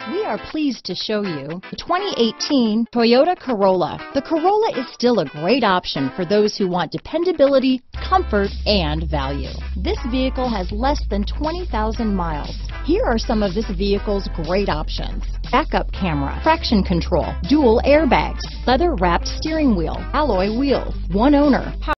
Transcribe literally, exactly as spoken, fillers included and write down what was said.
We are pleased to show you the twenty eighteen Toyota Corolla. The Corolla is still a great option for those who want dependability, comfort, and value. This vehicle has less than twenty thousand miles. Here are some of this vehicle's great options: backup camera, traction control, dual airbags, leather-wrapped steering wheel, alloy wheels, one owner, power